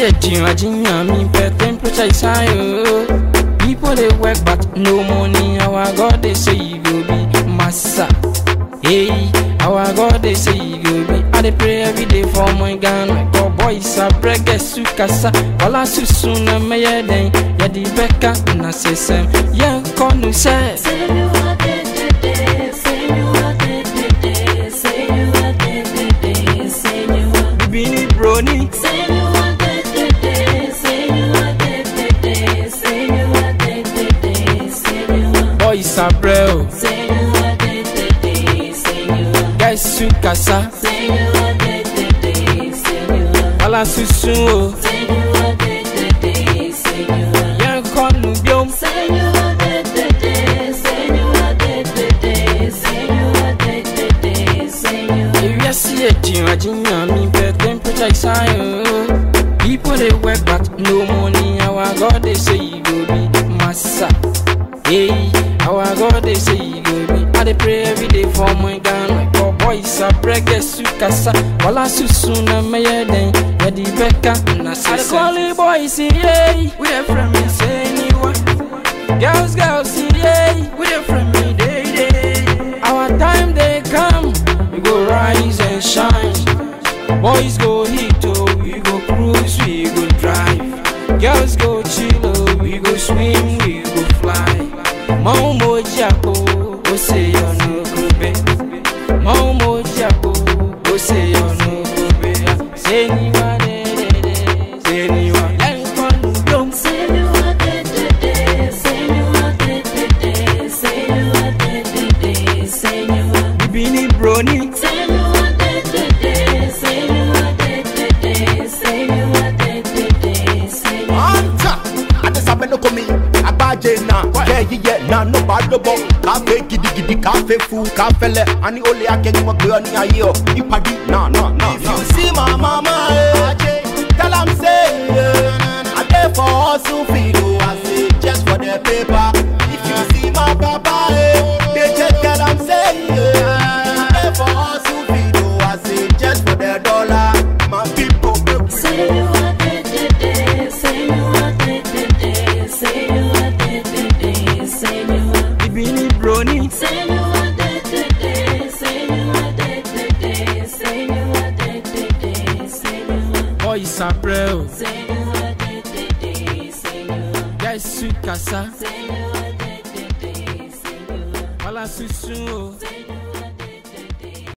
a dream, I mean, temperature is high. People they work but no money. Our God they say you go be massa. Hey, our God they say you go be. I dey pray every day for my Ghana. God boys a break a sukasa. Wala susuna me ye den. Ya di beka na sesem. Ya konu say. Bini broni. Boys a bro. Guys sukasa. Wala susu. Ya konu biom. Temperature is high. People they work but no money. Our God they say you go be massa. Hey, our God they say you go be. I dey pray every day for my Ghana. God boys a break a sukasa. Wala susuna me ye den. Ya di beka na se. I dey call the boys yeah. We dey friend me say anyone. Girls yeah. We dey friend me day. Our time they come. We go rise and shine. Boys go hit, oh, we go cruise, we go drive. Girls go chill, oh, we go swim, we go fly. Momo Jaco, oh say you're no good, babe. Momo Jaco, oh say you're no good, babe. Say anyone, say anyone. Bini broni. Na no bad no bo cafe gidi cafe food cafe le ani ole akeni mo gbe oni aye o ipadi na if you see my mama tell am say I dey for hustle fido I say just for the paper. If you see my papa they just tell am say I dey for hustle fido I say just for the dollar. My people say you want it, say you want it, say you want it. Bini broni. Boys a bro. Guys sukasa. Wala susu.